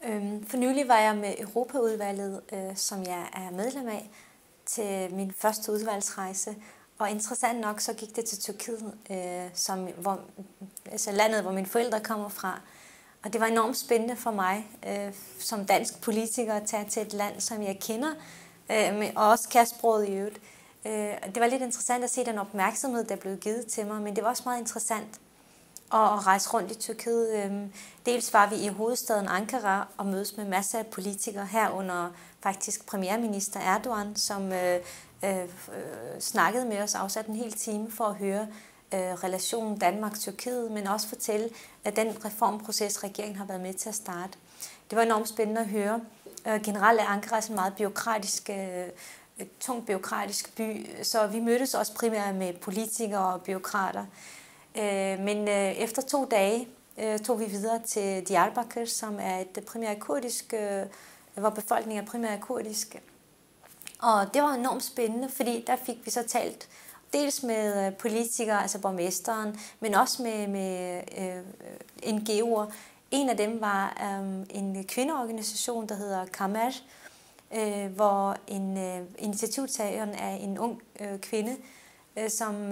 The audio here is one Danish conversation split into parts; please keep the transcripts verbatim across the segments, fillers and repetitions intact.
Øhm, for nylig var jeg med Europaudvalget, øh, som jeg er medlem af, til min første udvalgsrejse. Og interessant nok, så gik det til Tyrkiet, øh, som, hvor, altså landet, hvor mine forældre kommer fra. Og det var enormt spændende for mig, øh, som dansk politiker, at tage til et land, som jeg kender, øh, og også kan sproget i øvrigt. Øh, det var lidt interessant at se den opmærksomhed, der blev givet til mig, men det var også meget interessant at rejse rundt i Tyrkiet. Dels var vi i hovedstaden Ankara og mødes med masser af politikere, herunder faktisk premierminister Erdogan, som øh, øh, snakkede med os, afsat en hel time for at høre øh, relationen Danmark-Tyrkiet, men også fortælle, at den reformproces, regeringen har været med til at starte. Det var enormt spændende at høre. Øh, generelt er Ankara en meget byråkratisk, øh, tung byråkratisk by, så vi mødtes også primært med politikere og byråkrater. Men efter to dage tog vi videre til Diyarbakir, som er et primært kurdisk, hvor befolkningen er primært kurdisk. Og det var enormt spændende, fordi der fik vi så talt dels med politikere, altså borgmesteren, men også med, med N G O'er. En af dem var en kvindeorganisation, der hedder Kamer, hvor en initiativtageren er en ung kvinde, som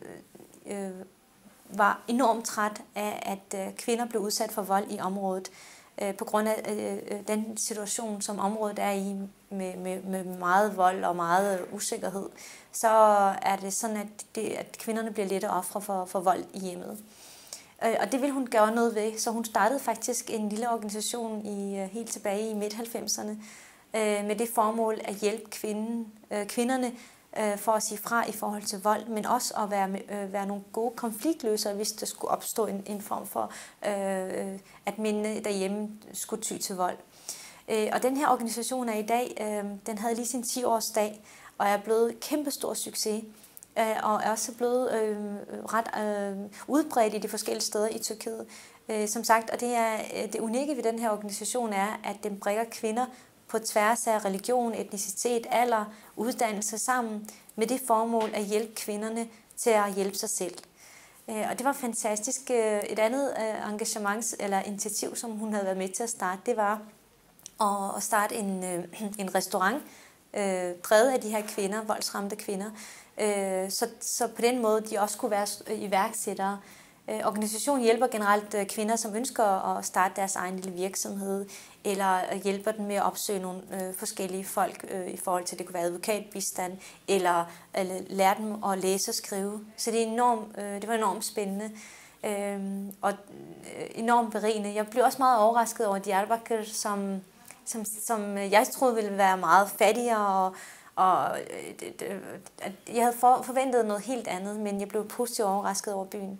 var enormt træt af, at kvinder blev udsat for vold i området på grund af den situation, som området er i med, med, med meget vold og meget usikkerhed. Så er det sådan, at, det, at kvinderne bliver lette ofre for, for vold i hjemmet. Og det vil hun gøre noget ved, så hun startede faktisk en lille organisation i, helt tilbage i midt halvfemserne med det formål at hjælpe kvinden, kvinderne for at sige fra i forhold til vold, men også at være, øh, være nogle gode konfliktløsere, hvis der skulle opstå en, en form for, øh, at mændene derhjemme skulle ty til vold. Øh, og den her organisation er i dag, øh, den havde lige sin ti-årsdag, og er blevet kæmpestor succes, øh, og er også blevet øh, ret øh, udbredt i de forskellige steder i Tyrkiet. Øh, som sagt, og det, er, det unikke ved den her organisation er, at den bringer kvinder på tværs af religion, etnicitet, alder, uddannelse sammen med det formål at hjælpe kvinderne til at hjælpe sig selv. Og det var fantastisk. Et andet engagement eller initiativ, som hun havde været med til at starte, det var at starte en, en restaurant, drevet af de her kvinder, voldsramte kvinder, så, så på den måde de også kunne være iværksættere. Organisationen hjælper generelt kvinder, som ønsker at starte deres egen lille virksomhed, eller hjælper dem med at opsøge nogle øh, forskellige folk øh, i forhold til, det kunne være advokatbistand, eller, eller lære dem at læse og skrive. Så det, er enormt, øh, det var enormt spændende øh, og øh, enormt berigende. Jeg blev også meget overrasket over Diyarbakir, som, som, som jeg troede ville være meget fattigere, og, og øh, jeg havde for, forventet noget helt andet, men jeg blev positivt overrasket over byen.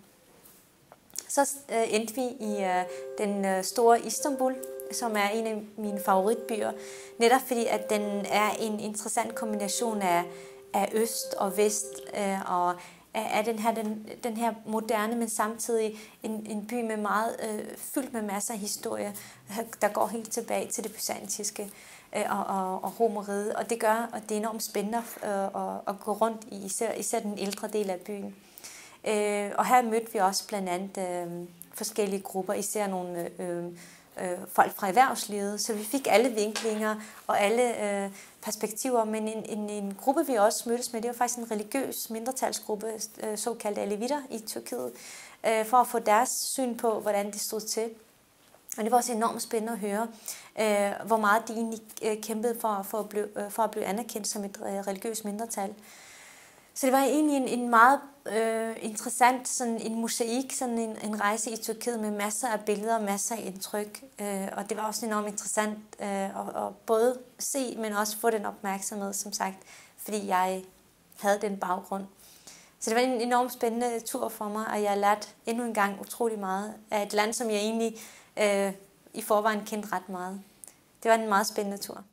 Så øh, endte vi i øh, den øh, store Istanbul, som er en af mine favoritbyer, netop fordi at den er en interessant kombination af, af øst og vest, øh, og af den her, den, den her moderne, men samtidig en, en by med meget øh, fyldt med masser af historie, der går helt tilbage til det byzantinske øh, og, og, og romeriet, og det gør, at det er enormt spændende øh, at, at gå rundt i især, især den ældre del af byen. Øh, og her mødte vi også blandt andet øh, forskellige grupper, især nogle øh, øh, folk fra erhvervslivet, så vi fik alle vinklinger og alle øh, perspektiver, men en, en, en gruppe, vi også mødtes med, det var faktisk en religiøs mindretalsgruppe, øh, såkaldte alevitter i Tyrkiet, øh, for at få deres syn på, hvordan det stod til. Og det var også enormt spændende at høre, øh, hvor meget de egentlig øh, kæmpede for, for, at blive, øh, for at blive anerkendt som et øh, religiøst mindretal. Så det var egentlig en, en meget øh, interessant sådan en mosaik, sådan en, en rejse i Tyrkiet med masser af billeder og masser af indtryk. Øh, og det var også enormt interessant øh, at, at både se, men også få den opmærksomhed, som sagt, fordi jeg havde den baggrund. Så det var en enormt spændende tur for mig, og jeg har lært endnu en gang utrolig meget af et land, som jeg egentlig øh, i forvejen kendte ret meget. Det var en meget spændende tur.